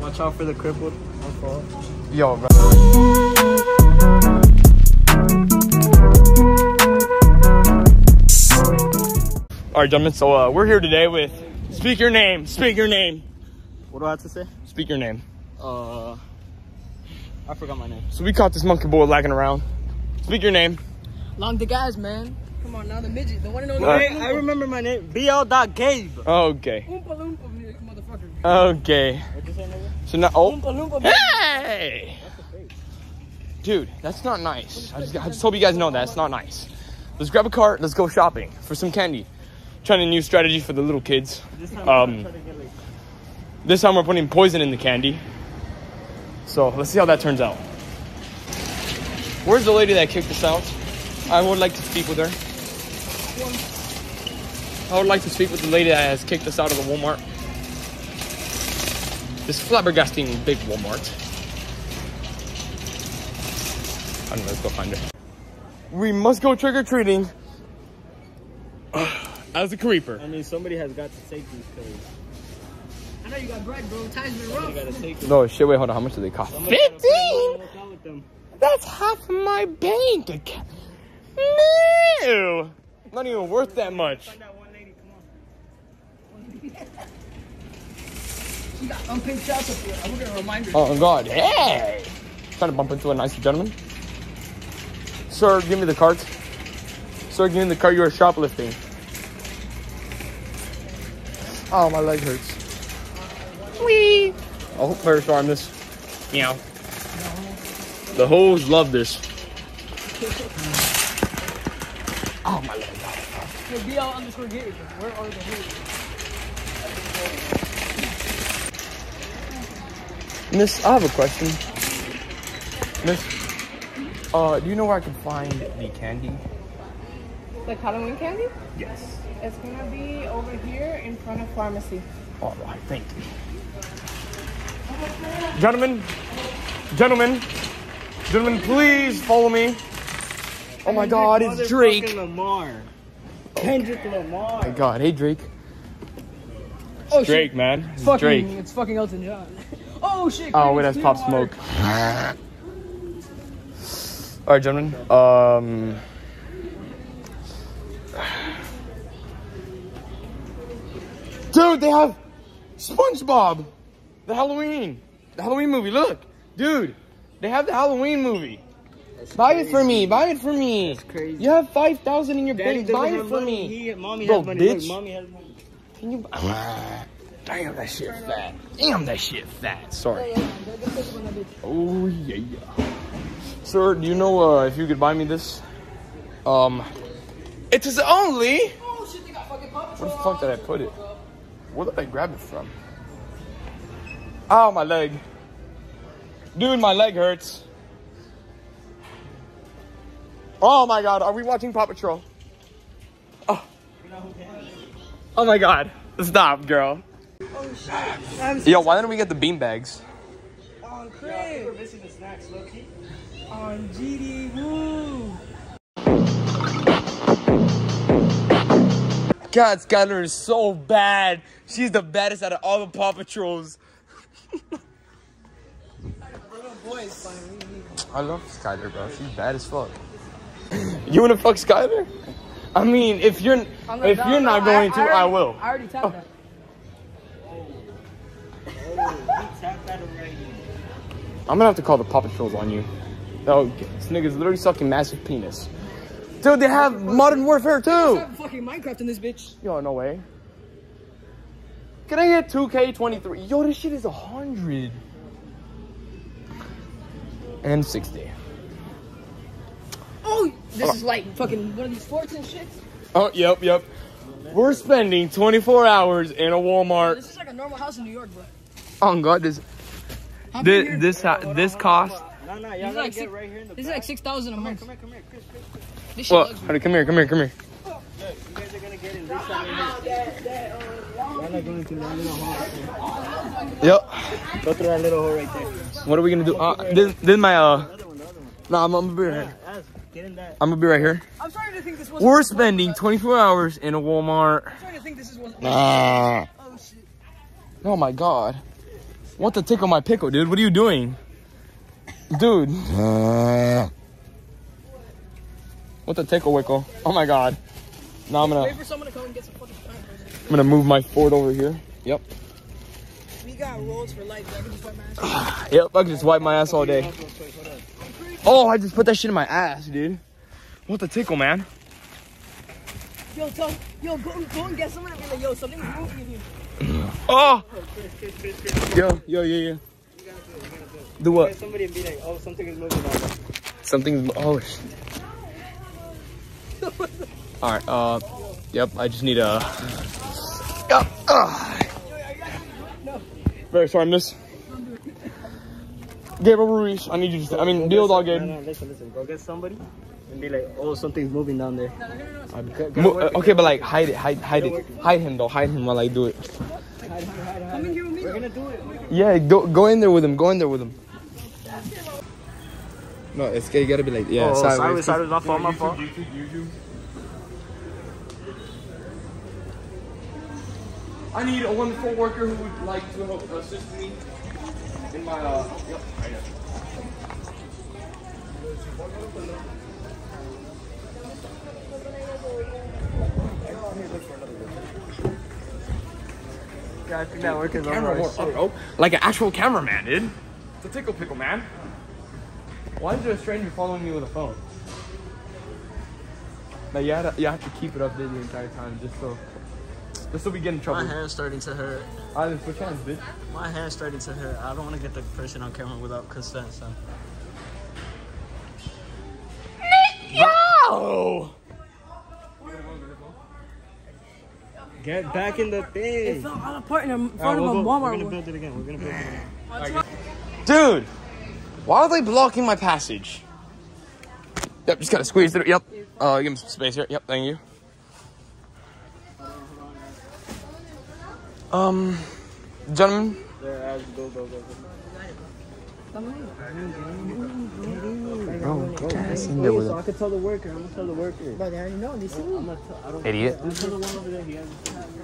Watch out for the crippled. Yo, bro. All right, gentlemen. So we're here today with. Speak your name. Speak your name. What do I have to say? Speak your name. I forgot my name. So we caught this monkey boy lagging around. Speak your name. Long the guys, man. Come on now, the midget, the one and only. Wait, I remember my name. BL.Gabe. Okay. Oompa Loompa, motherfucker. Okay. What'd you say, nigga? So now, oh. Oompa Loompa, baby. Hey! Dude, that's not nice. I just hope you guys know that. It's not nice. Let's grab a cart. Let's go shopping for some candy. Trying a new strategy for the little kids. This time we're putting poison in the candy. So let's see how that turns out. Where's the lady that kicked us out? I would like to speak with her. I would like to speak with the lady that has kicked us out of the Walmart. This flabbergasting big Walmart. I don't know, let's go find her. We must go trick-or-treating as a creeper. I mean, somebody has got to take these pills. I know you got bread, bro. Time's been rough. You gotta take them. No, shit, wait, hold on. How much do they cost? 15! That's half of my bank account. No! Not even worth that much. Find that one lady, come on. You got unpaid child support. I'm gonna remind her. Oh, God. Hey! Trying to bump into a nice gentleman. Sir, give me the cart. Sir, give me the cart. You are shoplifting. Oh, my leg hurts. Whee! Oh, very sorry on this. Meow. The hoes love this. Oh, my leg. Hey, BL_Gabe. Where are the hoes? Miss, I have a question. Miss, do you know where I can find the candy? Like Halloween candy? Yes. It's gonna be over here in front of pharmacy. All right, thank you. Gentlemen, please follow me. Oh my God, it's Drake. Lamar. Kendrick Lamar. Oh my God, hey Drake. Oh, Drake, shit. man. It's Fucking, Drake. it's fucking Elton John. Oh shit. Oh wait, that's Pop Smoke. All right, gentlemen. Dude, they have SpongeBob. The Halloween movie. Look, dude, they have the Halloween movie. Buy it for me. Buy it for me. That's crazy. You have 5,000 in your Daddy bank. Buy doesn't it have for money. me. Mommy Bro, has money. bitch. Look, mommy has money. Can you? Damn, that shit fat. Damn, that shit fat. Sorry. Oh yeah. Sir, do you know if you could buy me this? It is only. Oh shit, they got fucking Paw Patrol. Where the fuck did I put it? Where did I grab it from? Ow, my leg. Dude, my leg hurts. Oh my God, are we watching Paw Patrol? Oh my God. Stop, girl. Oh shit. Yo, why didn't we get the bean bags? On crib. On GD. Woo. God, Skylar is so bad. She's the baddest out of all the Paw Patrols. I love Skylar, bro. She's bad as fuck. You wanna fuck Skylar? I mean, if you're not going to, I will. I already tapped that. I'm gonna have to call the Paw Patrols on you. Oh, this nigga's literally sucking massive penis. Dude, they have Modern Warfare too. There's fucking Minecraft in this bitch. Yo, no way. Can I get 2K23? Yo, this shit is 100. And 60. Oh, this is like fucking one of these forts and shit. Oh, yep. We're spending 24 hours in a Walmart. This is like a normal house in New York, but. Oh God, this cost. No, y'all gotta get right here in the This is like 6,000 a month. Come here, Chris. This shit What? looks Honey, come here. Look, you guys are gonna get in this side right here. Y'all are going to that little hole. Yep. Go through that little hole right there. What are we gonna do? This is my The other one. Nah, I'm gonna be right here. Get in that. I'm gonna be right here. I'm starting to think this was. We're spending 24 hours in a Walmart. I'm starting to think this is. Nah. Oh shit. Oh my God. What the tickle my pickle, dude? What are you doing? Dude. What the tickle wickle? Oh my god. Now I'm gonna... Wait for someone to come and get some fucking time. I'm gonna move my Ford over here. Yep. We got rolls for life. I can just wipe my ass. Yep, I can just wipe my ass all day. Oh, I just put that shit in my ass, dude. What the tickle, man? Yo, go and get someone and be like, yo, something's moving in here. Oh! Yo. Do what? Somebody be like, oh, something is moving on. Something's... Oh, shit. Alright, yep, I just need a... Yep. Very sorry, miss. Gabriel Ruiz, I need you to... I mean, deal dog, Gabe. No, listen. Go get somebody and be like, oh, something's moving down there. Okay, but like, hide it. Hide him, though. Hide him while I do it. Come in here with me. We're gonna do it. Yeah, go in there with him. Go in there with him. No, it's you gotta be like, yeah, sideways, my fault. YouTube. I need a wonderful worker who would like to help assist me in my, yep, I know. Yeah, I think that work is Camera work, bro. Like an actual cameraman, dude. It's a tickle pickle, man. Why is there a stranger following me with a phone? Like, you have to keep it up there the entire time just so we get in trouble. My hand's starting to hurt. Alright, switch hands, bitch. My hand's starting to hurt. I don't want to get the person on camera without consent, so. Yo! Get back in the thing. It fell out apart in front of a Walmart. We're gonna build it again. Dude! Why are they blocking my passage? Yep, just gotta squeeze it. Yep. Give me some space here. Yep, thank you. Gentlemen. Go. Bro, get in there with So I can tell the worker. I'm gonna tell the worker. But they already know. They see me. Idiot. I'm gonna tell the one over there. He has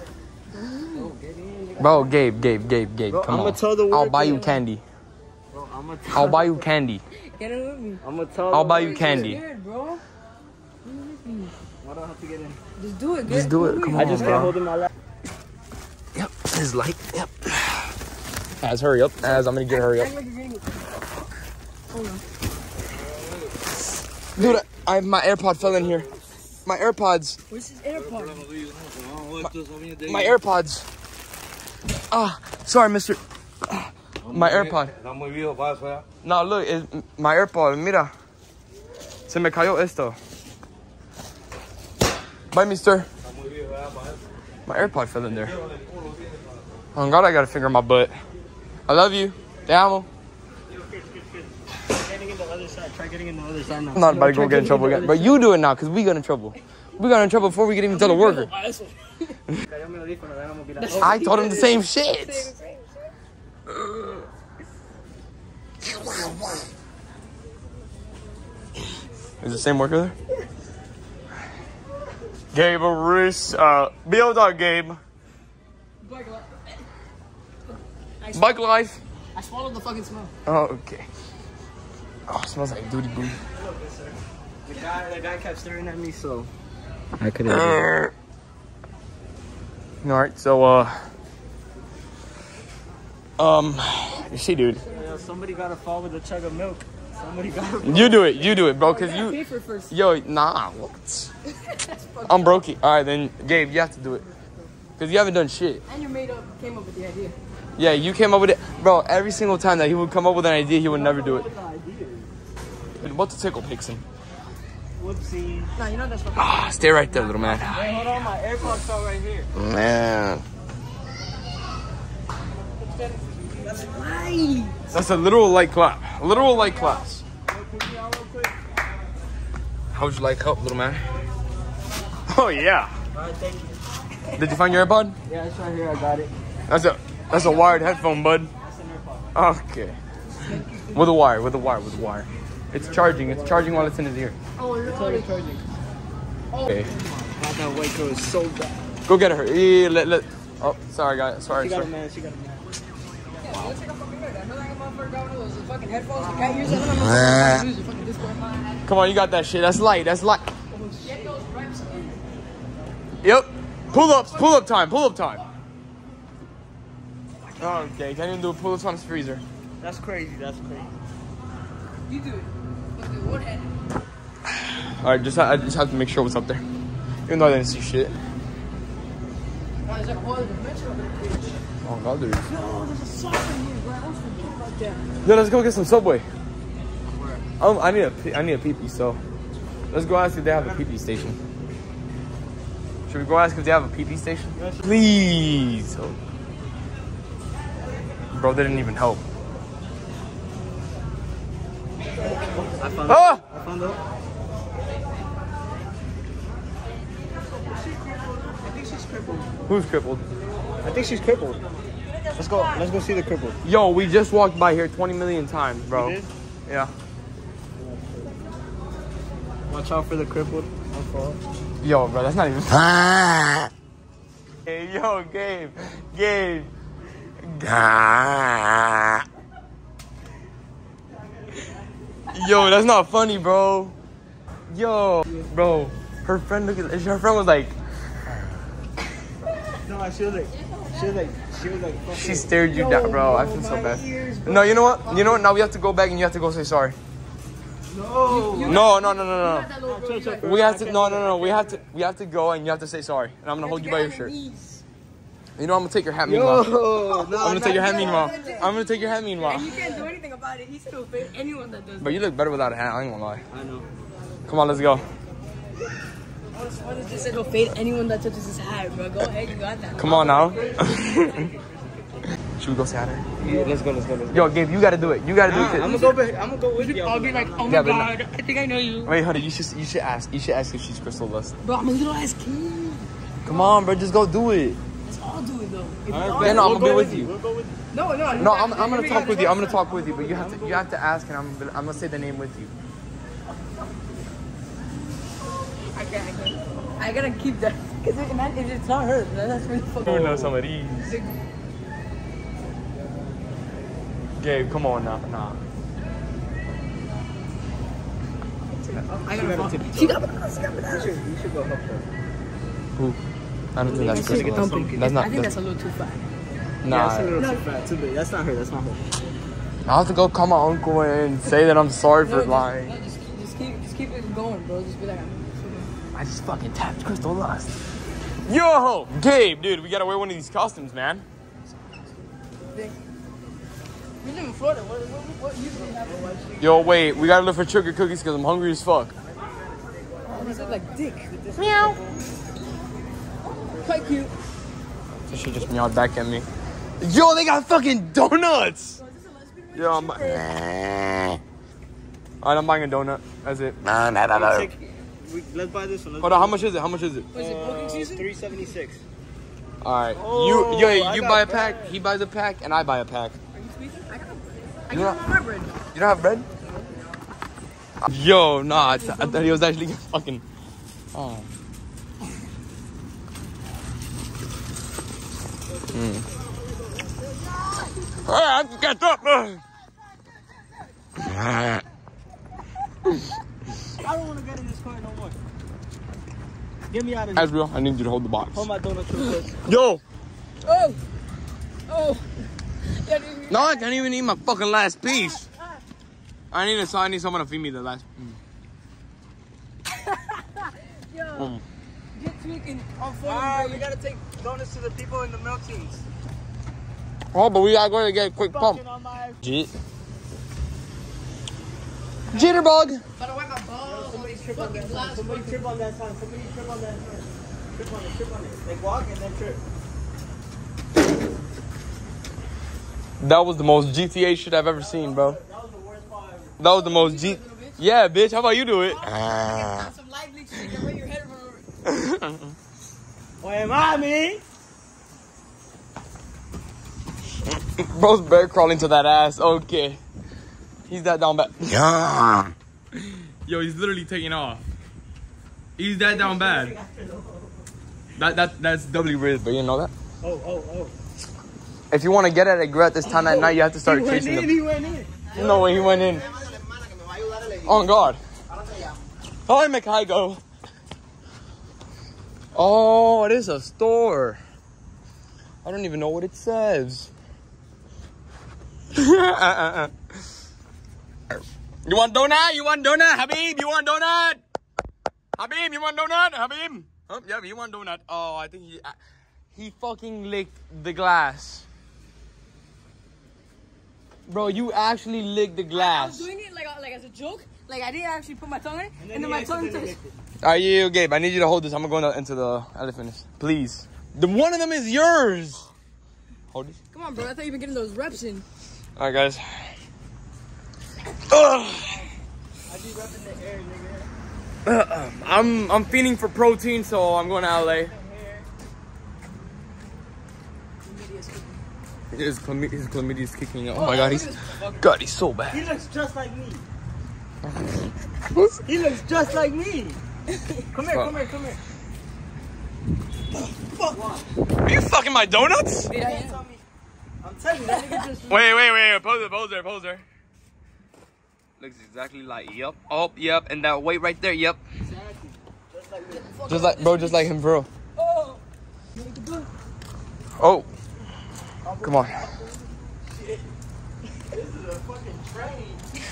Bro, Gabe, Bro, come I'ma on. tell the I'll worker. buy you candy. Bro, I'll buy you candy. Get in with me. I'm gonna tell. I'll buy you candy. Scared, bro. Why do I have to get in? Just do it. Just do it. Come on, I just can't bro. hold in my lap. Yep, his light. Yep. Az, hurry up. Az, I'm gonna get hurry up. Act like you're getting it. Hold on. Dude, my AirPod fell in here. My AirPods. Where's his AirPod? My AirPods. Ah, sorry, mister. My AirPod. No, look, it's my AirPod. Mira. Se me cayó esto. Bye, mister. My AirPod fell in there. Oh, God, I gotta finger my butt. I love you. Te amo. Getting in the other side. Try getting in the other side now. I'm not about to go get in trouble again. But you do it now, because we got in trouble. We got in trouble before we could even tell the worker. I told him the same shit. Is the same worker there? Gabe Reese, Bill Dog Gabe. Bike life. I swallowed the fucking smell. Oh, okay. Oh, it smells like duty booty. The guy kept staring at me, so I couldn't. Do it. Alright, so you see, dude. Somebody gotta fall with a chug of milk. Somebody gotta. You do it, bro, cause Pay you. for it first. Yo, nah, what? I'm brokey. Alright, then Gabe, you have to do it, cause you haven't done shit. And you came up with the idea. Yeah, you came up with it, bro. Every single time that he would come up with an idea, he would never do it. Dude, what's the tickle pixing? Whoopsie. Nah, you know that's what. Ah, stay right there, little man. Wait, hold on, my AirPods fell right here. Man, That's right. that's a literal light clap. A literal light claps. How would you like help, little man? Oh yeah. Alright, thank you. Did you find your AirPod? Yeah, it's right here. I got it. That's a wired headphone, bud. That's an AirPod. Okay. With a wire. It's charging while it's in his ear. Oh, you're Totally charging. Okay. God, that white girl is so bad. Go get her. Yeah, let. Oh, sorry, guys. Sorry, She got a sorry. man. She got a man. looks like a fucking nerd. I know that motherfucker got one of those fucking headphones. I can't use it. I don't know use your fucking Discord. Come on, you got that shit. That's light. That's light. Yep. Pull up time. Pull up time. Okay, can't even do a pull ups on his freezer. That's crazy. That's crazy. You do it. Let's do one hand. Alright, I just have to make sure what's up there. Even though I didn't see shit. Oh god, there is. No, there's a song in here, bro. I always forget about that. Yo, let's go get some Subway. I need a pee-pee, so let's go ask if they have a pee-pee station. Should we go ask if they have a pee-pee station? Please. Oh. Bro, they didn't even help. I found Ah! I found out. I think she's crippled. Who's crippled? I think she's crippled. Let's go see the crippled. Yo, we just walked by here 20 million times, bro. You did? Yeah. Watch out for the crippled. I'll fall. Yo, bro, that's not even. Hey, yo, Gabe. Yo, that's not funny, bro. Yo, bro, her friend was like. No, she was like. She stared you down, bro. I feel so bad. No, you know what? Now we have to go back and you have to go say sorry. No. No. We have to. No. We have to go and you have to say sorry. And I'm gonna hold you by your shirt. You know I'm gonna take your hat meanwhile. I'm gonna take your hat meanwhile. And you can't do anything about it. He said he'll fit anyone that does. But you look better without a hat. I ain't gonna lie. I know. Come on, let's go. What does this say? He'll fade anyone that touches his hat, bro. Go ahead, you got that. Come on now. Should we go say hi to her? Yeah, let's go. Yo, Gabe, you gotta do it. You gotta do it. I'm gonna go with you. I'll be like, oh my Yeah, but god, I think I know you. Wait, honey, you should ask. You should ask if she's Crystal Lust. Bro, I'm a little ass kid. Come on, bro, just go do it. Let's all do it though. Yeah, no, I'm gonna be with you. We'll go with you. No, I'm gonna talk with you. I'm gonna talk with you, but you have to ask, and I'm gonna say the name with you. I can't. I gotta keep that. Because if it's not her, that's really fucking. Who knows some of these? Gabe, come on now. Nah. I gotta tip. You should go help her. Who? I don't think that's Crystal Lust. That's not. I think that's a little too fat. Nah. Yeah, that's a little too fat, too big. That's not her. I have to go call my uncle and say that I'm sorry for lying. Just keep it going, bro. Just be like, I just fucking tapped Crystal Lust. Yo, Gabe, dude, we gotta wear one of these costumes, man. we live in Florida. What usually happens? Yo, wait, we gotta look for sugar cookies because I'm hungry as fuck. Is it like dick? Meow. Quite cute. So she just meowed back at me. Yo, they got fucking donuts. Bro, is this a lesbian Yo, I'm Alright, I'm buying a donut. That's it. Let's buy this one. Hold on, how much is it? Is it booking season? $3.76. Alright. Oh, You buy a pack, he buys a pack, and I buy a pack. Are you speaking? I got my bread. You don't have bread? Yo, nah, I thought he was actually fucking. Oh. I have to catch up. I don't want to get in this car no more. Get me out of here. As real, I need you to hold the box. Hold my donut real quick. Yo! Oh! Yeah, No, I can't even eat my fucking last piece. I need someone to feed me the last. Yo, get tweaking on phone. Alright, we gotta take donuts to the people in the milk teams. Oh, but we gotta go to get a quick pump. Jitterbug. By the way, my balls. Somebody trip on that sign. Somebody trip on that sign. Trip on it. Like walk and then trip. That was the most GTA shit I've ever seen, bro. That was the worst part ever. That was the most G. Yeah, bitch. How about you do it? Some light bleach so you can bring your head over. Oye, mami. Bro's bear crawling to that ass. Okay. He's that down bad. Yeah. Yo, he's literally taking off. He's that down bad. That's doubly weird, but you know that? Oh. If you want to get at a girl at this time at night, you have to start chasing them. He went in. No way, he went in. Oh, God. Hi, Mikaigo. Oh, it is a store. I don't even know what it says. You want donut? You want donut? Habib, you want donut? Habib, you want donut? Habib? Oh, yeah, he want donut. Oh, I think he fucking licked the glass. Bro, you actually licked the glass. I was doing it like as a joke. Like I didn't actually put my tongue in it, and then my tongue touched. Alright, you, Gabe. I need you to hold this. I'm gonna go into the elephant, please. The one of them is yours. Hold this. Come on, bro. I thought you were getting those reps in. Alright, guys. I'm feeding for protein, so I'm going to LA. His chlamydia is kicking out. Oh my God, he's so bad. He looks just like me. He looks just like me. Come here. Are you fucking my donuts? Yeah, yeah. I'm telling you, that nigga just. Wait. Pose there. Looks exactly like, yep. Oh, yep. And that weight right there, yep. Exactly. Just like me. Just like him, bro. Oh. Oh. Come on. Shit. This is a fucking train.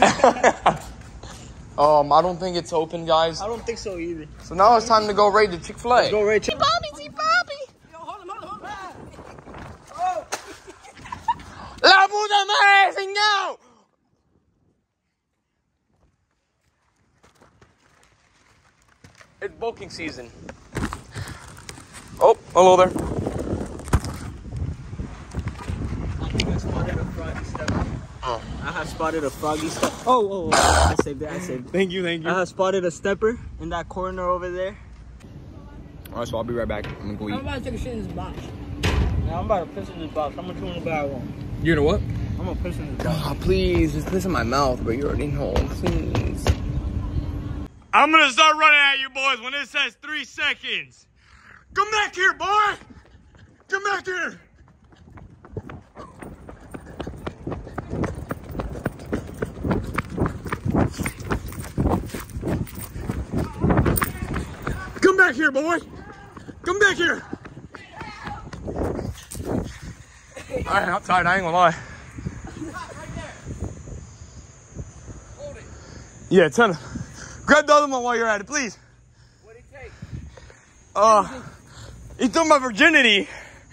I don't think it's open, guys. I don't think so either. So now it's time to go raid the Chick-fil-A. Go right. See Bobby. Yo, hold him. Oh. La puta madre, señor! It's bulking season. Oh, hello there. I have spotted a froggy stepper. Oh, I saved it. Thank you. I have spotted a stepper in that corner over there. Alright, so I'll be right back. I'm gonna go I'm eat. about to take a shit in this box. Now I'm about to piss in this box. I'm gonna chew in the bag one. You know what? I'm gonna piss in this box. Oh, please, just piss in my mouth, but you already know. Please. I'm gonna start running at you boys when it says 3 seconds. Come back here, boy! Come back here! Come back here, boy! Come back here! Alright, I'm tired, I ain't gonna lie. Yeah, ton of. Grab the other one while you're at it, please. What'd it take? He took my virginity.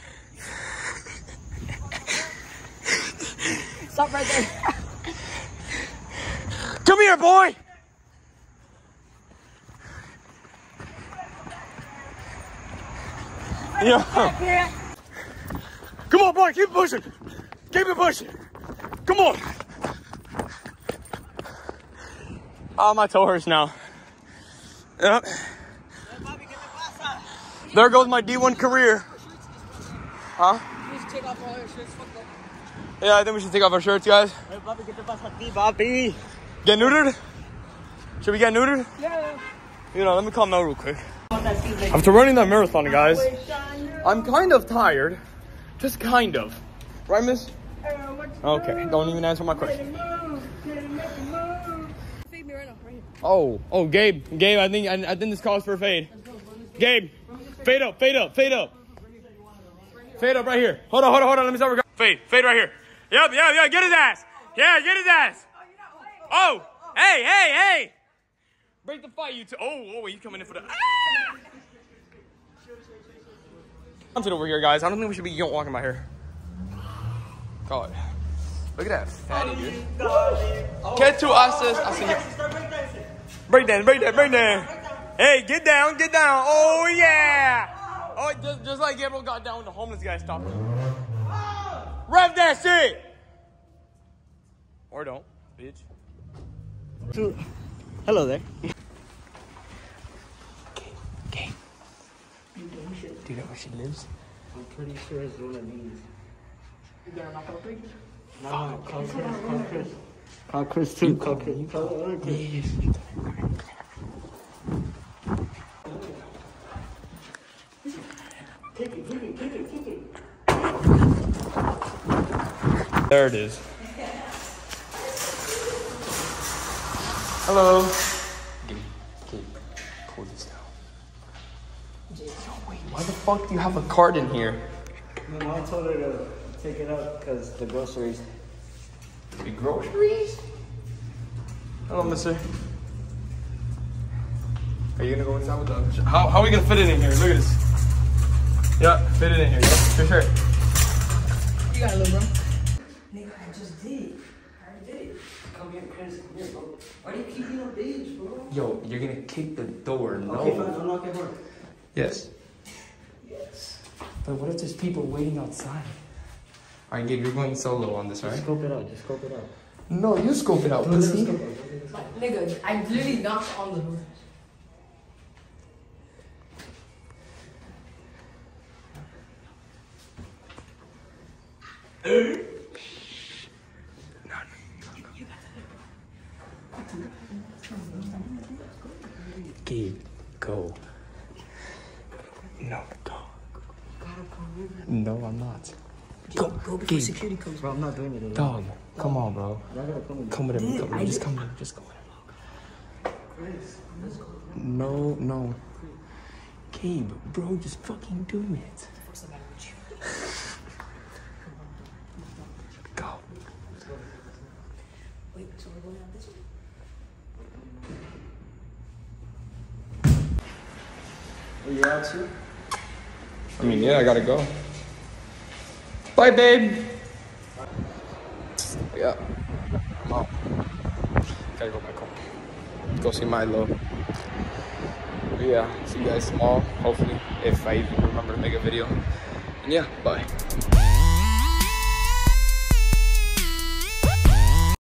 Stop right there. Come here, boy. Yeah. Come on, boy, keep pushing. Keep it pushing. Come on. Oh, my toe hurts now. Yep. There goes my D1 career. Huh? We should take off all our shirts. Fuck that. Yeah, I think we should take off our shirts, guys. Hey, Bobby, get the bus on me, Bobby. Get neutered? Should we get neutered? Yeah. You know, let me calm down real quick. After running that marathon, guys, I'm kind of tired. Just kind of. Right, miss? Okay, don't even answer my question. Fade me right now, right here. Oh, Gabe, I think this calls for a fade. Gabe, fade up. Fade up right here. Hold on, let me start recording. Fade right here. Yep, get his ass. Yeah, get his ass. Oh, hey. Break the fight, you two. Oh, he's coming in for the. I'm sitting over here, guys. I don't think we should be walking by here. God. Look at that fatty, dude. Get to us. Break down. Hey, get down. Oh, yeah. Oh, just like Gabriel got down when the homeless guy stopped him. Rev that shit. Or don't, bitch. Dude, hello there. Okay. Do you know where she lives? I'm pretty sure it's one of these. You got my call Chris? No, call Chris. Call Chris too. Call Chris. Kick it. There it is. Hello. Pull this down. Yo, wait, why the fuck do you have a cart in here? No, I told her to take it out because the groceries. The groceries? Hello, mister. Are you gonna go inside with the... How are we gonna fit it in here? Look at this. Yeah, fit it in here. Yeah, for sure. You got a little, bro. Nigga, I just did. I did it. Come here, Chris. Come here, bro. Why do you keep being a bitch, bro? Yo, you're gonna kick the door. No. Okay, fine. I'll knock it hard. Yes. Yes. But what if there's people waiting outside? All right, Gabe, you're going solo on this, right? Just scope it out. Just scope it out. No, you scope it out, pussy. Nigga, I literally knocked on the door. Gabe, go. No, go. No, I'm not. Go before Gabe. security comes. Bro, I'm not doing it alone. Dog, come on, bro. Y'all gotta come with me. Come with him. Come with him. Just come with him. Just go with him. No. Gabe, bro, just fucking do it. Go. Wait, so we're going out this way? Are you out too? I mean, yeah, I gotta go. Bye, babe. Yeah, I'm out. Gotta go back home. Go see Milo. But yeah, see you guys tomorrow, hopefully, if I even remember to make a video. And yeah, bye.